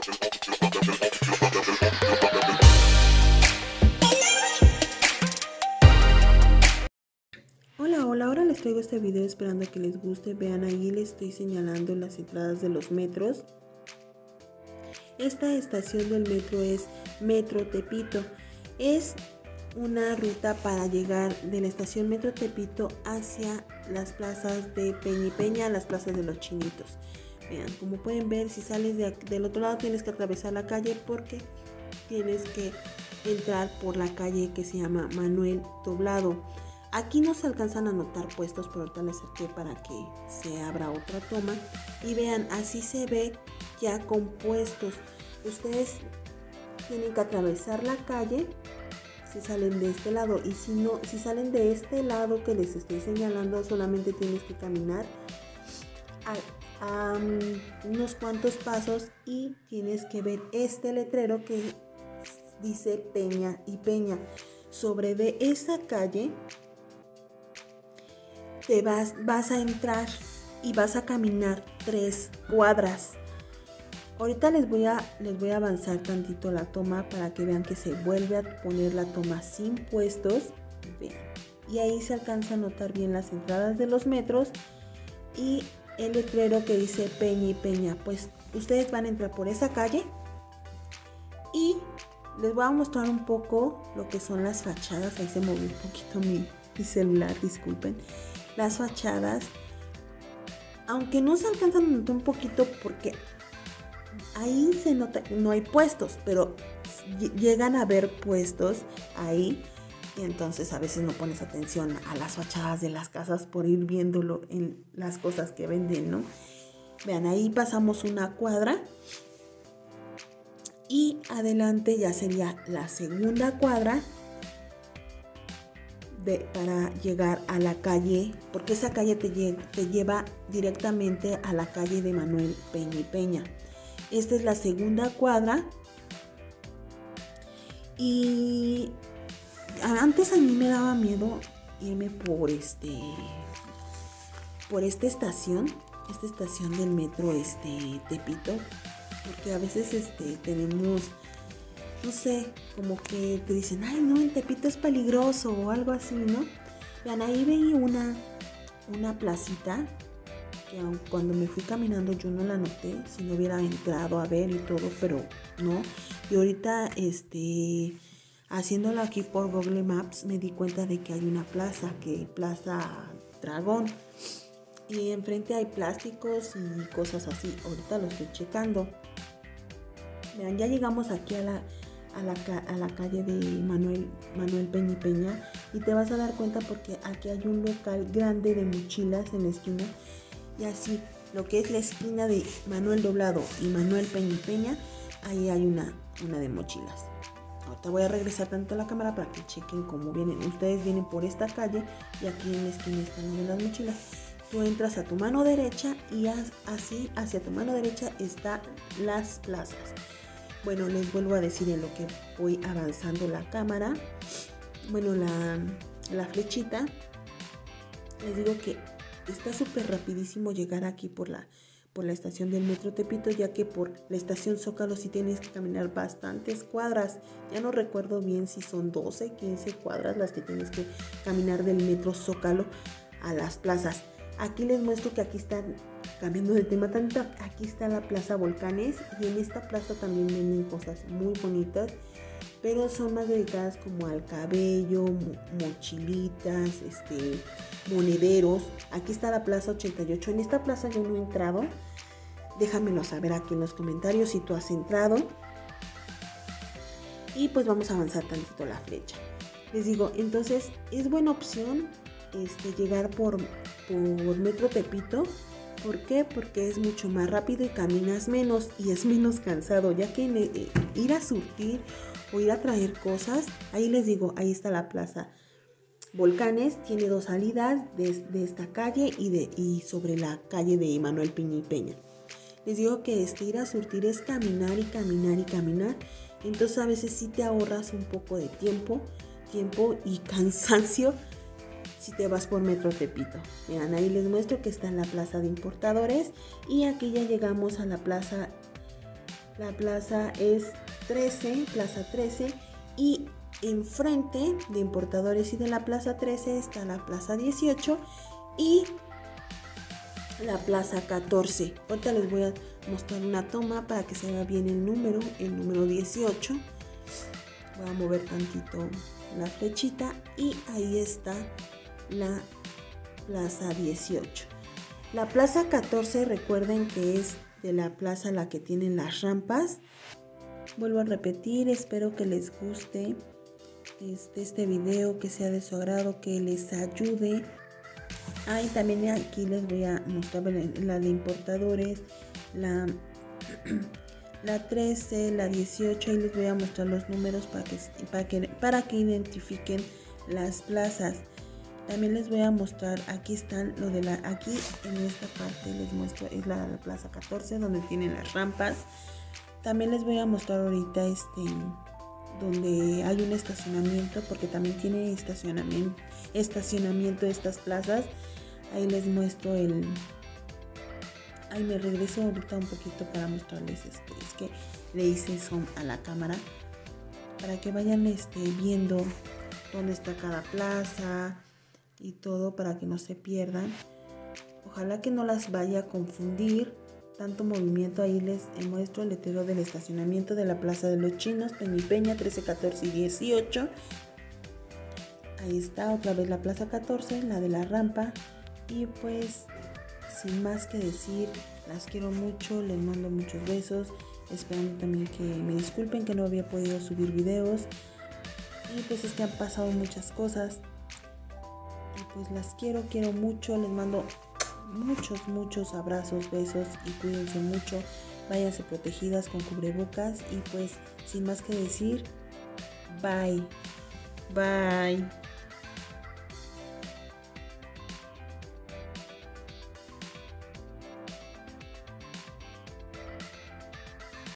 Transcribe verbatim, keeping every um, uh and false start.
Hola, hola, ahora les traigo este video esperando que les guste. Vean, ahí les estoy señalando las entradas de los metros. Esta estación del metro es Metro Tepito. Es una ruta para llegar de la estación Metro Tepito hacia las plazas de Peña y Peña, las plazas de los Chinitos. Vean, como pueden ver, si sales de aquí, del otro lado tienes que atravesar la calle porque tienes que entrar por la calle que se llama Manuel Doblado. Aquí no se alcanzan a notar puestos, pero ahorita les acerqué para que se abra otra toma. Y vean, así se ve ya con puestos. Ustedes tienen que atravesar la calle si salen de este lado. Y si no, si salen de este lado que les estoy señalando, solamente tienes que caminar a, a um, unos cuantos pasos y tienes que ver este letrero que dice Peña y Peña. Sobre de esa calle te vas, vas a entrar y vas a caminar tres cuadras. Ahorita les voy a, les voy a avanzar tantito la toma para que vean que se vuelve a poner la toma sin puestos. Vean. Y ahí se alcanza a notar bien las entradas de los metros y el letrero que dice Peña y Peña. Pues ustedes van a entrar por esa calle y les voy a mostrar un poco lo que son las fachadas. Ahí se movió un poquito mi, mi celular, disculpen. Las fachadas, aunque no se alcanzan a notar un poquito porque ahí se nota, no hay puestos, pero llegan a haber puestos ahí. Y entonces a veces no pones atención a las fachadas de las casas por ir viéndolo en las cosas que venden, ¿no? Vean, ahí pasamos una cuadra y adelante ya sería la segunda cuadra de, para llegar a la calle, porque esa calle te, te lleva directamente a la calle de Manuel Peña y Peña. Esta es la segunda cuadra y antes a mí me daba miedo irme por este por esta estación, esta estación del metro este Tepito, porque a veces este tenemos, no sé, como que te dicen, ay no, en Tepito es peligroso o algo así, ¿no? Vean, ahí veía una, una placita que aun cuando me fui caminando yo no la noté, si no hubiera entrado a ver y todo, pero no. Y ahorita este, haciéndolo aquí por Google Maps me di cuenta de que hay una plaza, que Plaza Dragón. Y enfrente hay plásticos y cosas así, ahorita lo estoy checando. Vean, ya llegamos aquí a la, a la, a la calle de Manuel, Manuel Peña y Peña y te vas a dar cuenta porque aquí hay un local grande de mochilas en la esquina y así lo que es la esquina de Manuel Doblado y Manuel Peña y Peña, ahí hay una, una de mochilas. Ahorita voy a regresar tanto a la cámara para que chequen cómo vienen. Ustedes vienen por esta calle y aquí en la esquina están una de las mochilas. Tú entras a tu mano derecha y así hacia tu mano derecha están las plazas. Bueno, les vuelvo a decir en lo que voy avanzando la cámara, bueno, la, la flechita, les digo que está súper rapidísimo llegar aquí por la, por la estación del Metro Tepito, ya que por la estación Zócalo sí tienes que caminar bastantes cuadras. Ya no recuerdo bien si son doce, quince cuadras las que tienes que caminar del Metro Zócalo a las plazas. Aquí les muestro que aquí están, cambiando de tema tanto, aquí está la Plaza Volcanes y en esta plaza también venden cosas muy bonitas, pero son más dedicadas como al cabello, mochilitas, este, monederos. Aquí está la Plaza ochenta y ocho, en esta plaza yo no he entrado, déjamelo saber aquí en los comentarios si tú has entrado. Y pues vamos a avanzar tantito la flecha. Les digo, entonces es buena opción este, llegar por, por Metro Tepito. ¿Por qué? Porque es mucho más rápido y caminas menos y es menos cansado, ya que eh, ir a surtir o ir a traer cosas, ahí les digo, ahí está la Plaza Volcanes, tiene dos salidas de, de esta calle y, de, y sobre la calle de Manuel Peña y Peña. Les digo que este, ir a surtir es caminar y caminar y caminar, entonces a veces sí te ahorras un poco de tiempo, tiempo y cansancio si te vas por Metro Tepito. Miren, ahí les muestro que está en la Plaza de Importadores y aquí ya llegamos a la Plaza La plaza es trece, Plaza trece, y enfrente de Importadores y de la Plaza trece está la Plaza dieciocho y la Plaza catorce. Ahorita les voy a mostrar una toma para que se vea bien el número, el número dieciocho. Voy a mover tantito la flechita y ahí está la Plaza dieciocho. La Plaza catorce, recuerden que es de la plaza la que tienen las rampas. Vuelvo a repetir, espero que les guste este, este video, que sea de su agrado, que les ayude. Ah, y también aquí les voy a mostrar la de Importadores, la, la trece, la dieciocho, y les voy a mostrar los números para que, para que, para que identifiquen las plazas. También les voy a mostrar, aquí están lo de la, aquí en esta parte les muestro, es la, la Plaza catorce, donde tienen las rampas. También les voy a mostrar ahorita este, donde hay un estacionamiento, porque también tiene estacionamiento, estacionamiento estas plazas. Ahí les muestro el, ahí me regreso ahorita un poquito para mostrarles este, es que le hice zoom a la cámara, para que vayan este, viendo dónde está cada plaza y todo, para que no se pierdan. Ojalá que no las vaya a confundir tanto movimiento. Ahí les muestro el letrero del estacionamiento de la Plaza de los Chinos, Peña y Peña, trece, catorce y dieciocho. Ahí está otra vez la Plaza catorce, la de la rampa. Y pues sin más que decir, las quiero mucho, les mando muchos besos, esperando también que me disculpen que no había podido subir videos. Y pues es que han pasado muchas cosas. Y pues las quiero, quiero mucho, les mando muchos, muchos abrazos, besos y cuídense mucho, váyanse protegidas con cubrebocas y pues sin más que decir, bye, bye.